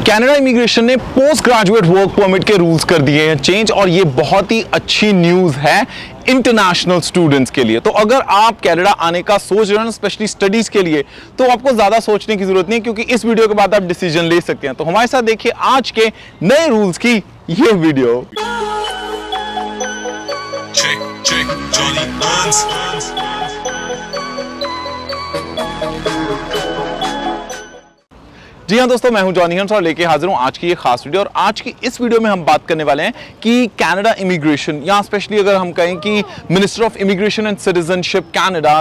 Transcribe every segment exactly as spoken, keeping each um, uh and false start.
Canada immigration ने post graduate work permit के rules कर दिए हैं चेंज, और ये बहुत ही अच्छी न्यूज़ है इंटरनेशनल स्टूडेंट्स के लिए। तो अगर आप कनाडा आने का सोच रहे हैं, स्पेशली स्टडीज के लिए, तो आपको ज्यादा सोचने की जरूरत नहीं है, क्योंकि इस वीडियो के बाद आप डिसीजन ले सकते हैं। तो हमारे साथ देखिए आज के नए रूल्स की ये video. Check, check, Johnny Hans. जी हाँ दोस्तों, मैं हूं जॉनी हंस और लेके हाजिर हूं आज की ये खास वीडियो। और आज की इस वीडियो में हम बात करने वाले हैं कि कनाडा इमिग्रेशन, या स्पेशली अगर हम कहें कि minister of immigration and citizenship Canada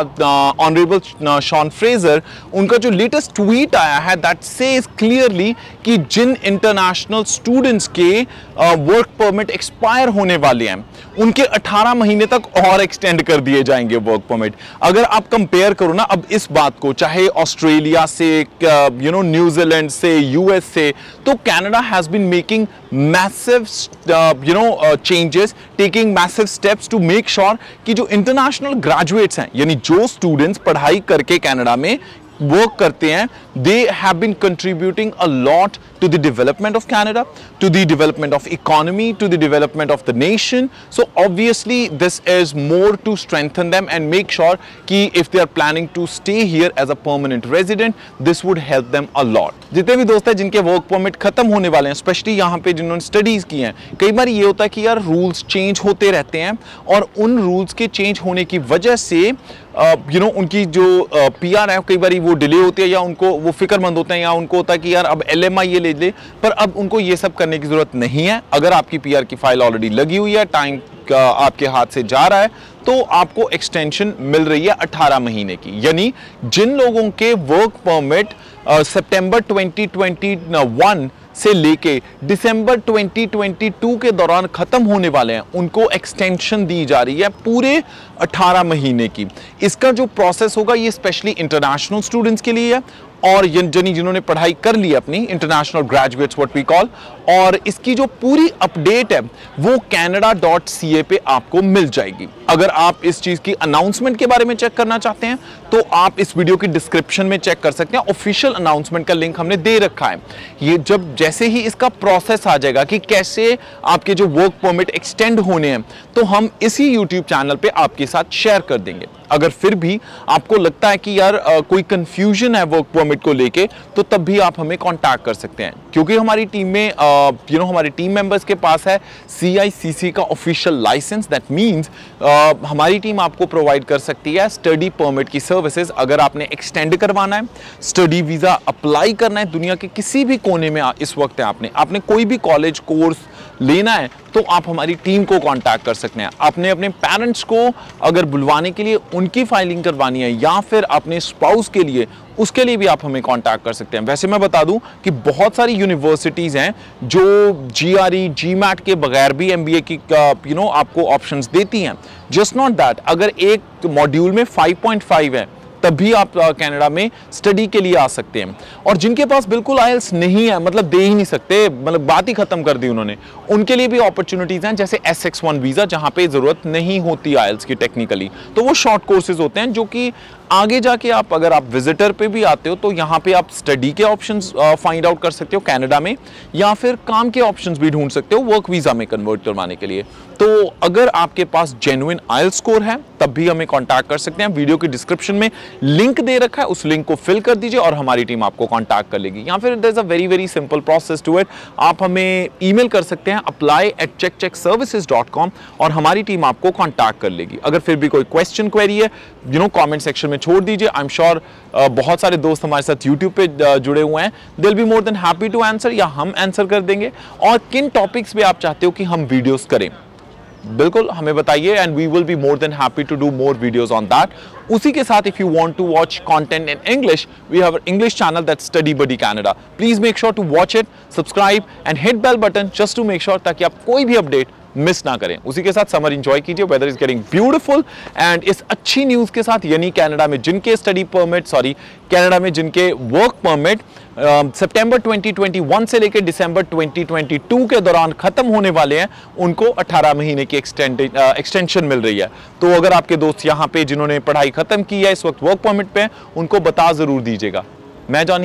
honourable Sean Fraser, उनका जो लेटेस्ट ट्वीट आया है दैट सेज क्लियरली कि जिन इंटरनेशनल स्टूडेंट्स के वर्क परमिट एक्सपायर होने वाले हैं उनके अठारह महीने तक और एक्सटेंड कर दिए जाएंगे वर्क परमिट। अगर आप कंपेयर करो ना अब इस बात को, चाहे ऑस्ट्रेलिया से, यू नो न्यूजीलैंड से, यूएस से, तो Canada has been making massive you know changes, taking massive steps to make sure कि जो इंटरनेशनल ग्रेजुएट्स हैं, यानी जो स्टूडेंट्स पढ़ाई करके कनाडा में वर्क करते हैं, they have been contributing a lot to the development of Canada, to the development of economy, to the development of the nation. So obviously this is more to strengthen them and make sure कि if they are planning to stay here as a permanent resident, this would help them a lot. जितने भी दोस्त हैं जिनके work permit खत्म होने वाले हैं, स्पेशली यहाँ पे जिन्होंने स्टडीज की हैं, कई बार ये होता है कि यार रूल्स चेंज होते रहते हैं, और उन रूल्स के चेंज होने की वजह से यू नो उनकी जो पी आर है कई बार वो डिले होती है, या उनको वो फिक्रमंद होते हैं, या उनको होता है कि यार अब एल एम आई ये ले ले, पर अब उनको ये सब करने की जरूरत नहीं है। अगर आपकी पी आर की फाइल ऑलरेडी लगी हुई है, टाइम आपके हाथ से जा रहा है, तो आपको एक्सटेंशन मिल रही है अठारह महीने की। यानी जिन लोगों के वर्क परमिट सितंबर ट्वेंटी ट्वेंटी वन से लेके दिसंबर ट्वेंटी ट्वेंटी टू के दौरान खत्म होने वाले हैं, उनको एक्सटेंशन दी जा रही है पूरे अठारह महीने की। इसका जो प्रोसेस होगा ये स्पेशली इंटरनेशनल स्टूडेंट्स के लिए है, और यानी जिन्होंने पढ़ाई कर ली अपनी, international graduates what we call. और इसकी जो पूरी अपडेट है वो कैनेडा डॉट सी ए पे आपको मिल जाएगी। अगर आप इस चीज की अनाउंसमेंट के बारे में चेक करना चाहते हैं तो आप इस वीडियो की डिस्क्रिप्शन में चेक कर सकते हैं, ऑफिशियल अनाउंसमेंट का लिंक हमने दे रखा है। ये जब जैसे ही इसका प्रोसेस आ जाएगा कि कैसे आपके जो वर्क परमिट एक्सटेंड होने हैं, तो हम इसी यूट्यूब चैनल पे आपके साथ शेयर कर देंगे। अगर फिर भी आपको लगता है कि यार आ, कोई कंफ्यूजन है वर्क परमिट को लेके, तो तब भी आप हमें कांटेक्ट कर सकते हैं, क्योंकि हमारी टीम में यू नो हमारी टीम मेंबर्स के पास है सी आई सी सी का ऑफिशियल लाइसेंस। दैट मींस हमारी टीम आपको प्रोवाइड कर सकती है स्टडी परमिट की सर्विसेज। अगर आपने एक्सटेंड करवाना है, स्टडी वीजा अप्लाई करना है, दुनिया के किसी भी कोने में इस वक्त है, आपने आपने कोई भी कॉलेज कोर्स लेना है, तो आप हमारी टीम को कांटेक्ट कर सकते हैं। आपने अपने पेरेंट्स को अगर बुलवाने के लिए उनकी फाइलिंग करवानी है, या फिर अपने स्पाउस के लिए, उसके लिए भी आप हमें कांटेक्ट कर सकते हैं। वैसे मैं बता दूं कि बहुत सारी यूनिवर्सिटीज हैं जो जी आर ई, जी मैट के बगैर भी एम बी ए की यू नो आपको ऑप्शंस देती हैं। जस्ट नॉट दैट, अगर एक मॉड्यूल में फाइव पॉइंट फाइव है तब भी आप कनाडा में स्टडी के लिए आ सकते हैं। और जिनके पास बिल्कुल आइल्स नहीं है, मतलब दे ही नहीं सकते, मतलब बात ही खत्म कर दी उन्होंने, उनके लिए भी अपॉर्चुनिटीज हैं, जैसे एस एक्स वन वीजा, जहां पे जरूरत नहीं होती आइल्स की टेक्निकली। तो वो शॉर्ट कोर्सेज होते हैं जो कि आगे जाके आप, अगर आप विजिटर पे भी आते हो, तो यहाँ पे आप स्टडी के ऑप्शंस फाइंड आउट कर सकते हो कनाडा में, या फिर काम के ऑप्शंस भी ढूंढ सकते हो वर्क वीजा में कन्वर्ट करवाने के लिए। तो अगर आपके पास जेन्युइन आइल्स स्कोर है तब भी हमें कांटेक्ट कर सकते हैं। वीडियो की डिस्क्रिप्शन में लिंक दे रखा है, उस लिंक को फिल कर दीजिए और हमारी टीम आपको कांटेक्ट कर लेगी। या फिर there is a very very simple process to it, आप हमें ईमेल कर सकते हैं apply at check check services dot com, और हमारी टीम आपको कांटेक्ट कर लेगी। अगर फिर भी कोई क्वेश्चन क्वेरी है, यू नो कमेंट सेक्शन में छोड़ दीजिए। आई एम श्योर बहुत सारे दोस्त हमारे साथ यूट्यूब पे uh, जुड़े हुए हैं, they will be more than happy to answer, या हम आंसर कर देंगे। और किन टॉपिक्स पे आप चाहते हो कि हम वीडियोस करें, बिल्कुल हमें बताइए, and we will be more than happy to do more videos on that. उसी के साथ if you want to watch content in English, we have an English channel that's Study Buddy Canada. Please make sure to watch it, subscribe and hit bell button just to make sure ताकि आप कोई भी update miss ना करें। उसी के साथ summer enjoy कीजिए, weather is getting beautiful. And इस अच्छी न्यूज के साथ, यानी कनाडा में जिनके स्टडी परमिट सॉरी कनाडा में जिनके वर्क परमिट सितंबर ट्वेंटी ट्वेंटी वन से लेकर दिसंबर ट्वेंटी ट्वेंटी टू के दौरान खत्म होने वाले हैं, उनको अठारह महीने की एक्सटेंशन मिल रही है। तो अगर आपके दोस्त यहाँ पे जिन्होंने पढ़ाई खत्म की है, इस वक्त वर्क परमिट पे, उनको बता जरूर दीजिएगा। मैं जॉनी हंस,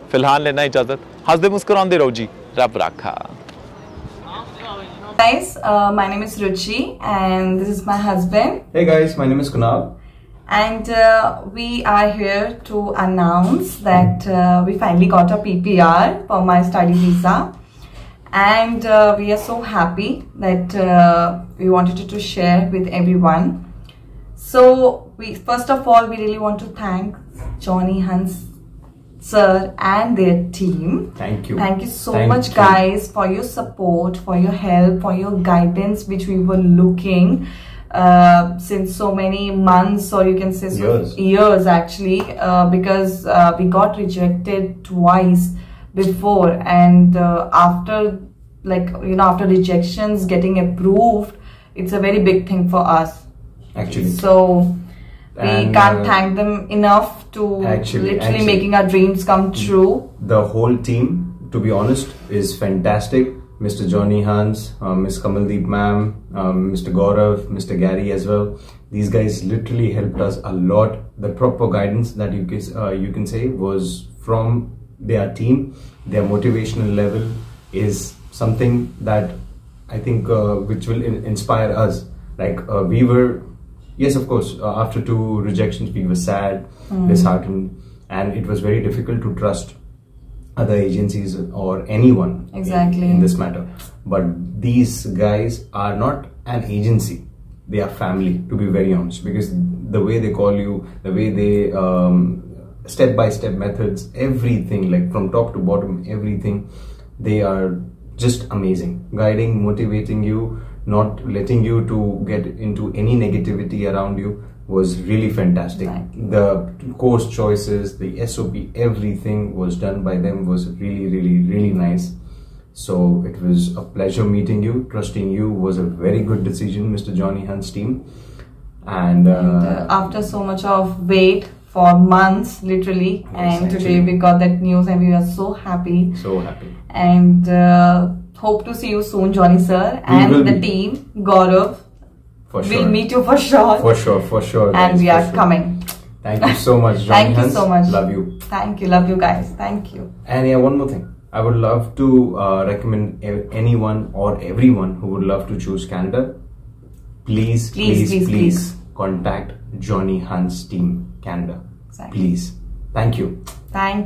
फिलहाल लेना इजाजत, हंसदे मुस्कुराते रहो जी, रब राखा। Guys, uh, my name is Ruchi and this is my husband. Hey guys, my name is Kunal. And uh, we are here to announce that uh, we finally got a P P R for my study visa. And uh, we are so happy that uh, we wanted to share with everyone. So, we first of all, we really want to thank Johnny Hans sir and their team. Thank you. Thank you so Thank much you. guys for your support, for your help, for your guidance which we were looking uh, since so many months, or you can say so Years. years actually, uh, because uh, we got rejected twice before, and uh, after, like, you know, after rejections getting approved, it's a very big thing for us Actually. so we And, can't uh, thank them enough to Actually, literally actually. making our dreams come true. The whole team, to be honest, is fantastic. Mister Johnny Hans, uh, Miss Kamaldeep ma'am, um, Mister Gaurav, Mister Gary as well. These guys literally helped us a lot. The proper guidance that you can, uh, you can say was from their team. Their motivational level is something that I think uh, which will in inspire us. Like uh, we were, yes, of course, uh, after two rejections, we were sad, mm. disheartened, and it was very difficult to trust other agencies or anyone exactly in, in this matter. But these guys are not an agency. They are family, to be very honest, because the way they call you, the way they um, step-by-step methods, everything, like from top to bottom, everything, they are just amazing. Guiding, motivating you, not letting you to get into any negativity around you was really fantastic. Exactly. The course choices, the S O P, everything was done by them was really, really, really nice. So it was a pleasure meeting you. Trusting you was a very good decision, Mister Johnny Hans team. And, uh, and uh, after so much of wait for months, literally, yes, and actually. today we got that news and we are so happy. So happy. And uh, hope to see you soon, Johnny sir, and the be. team, Gaurav. For sure. We'll meet you for sure. For sure, for sure. And guys, we for are sure. coming. Thank you so much, Johnny Thank you Hans. so much. Love you. Thank you, love you guys. Thank you. And yeah, one more thing. I would love to uh, recommend e anyone or everyone who would love to choose Canada. Please, Please, please, please, please, please. contact Johnny Hans team Canada. Exactly. Please. Thank you. Thank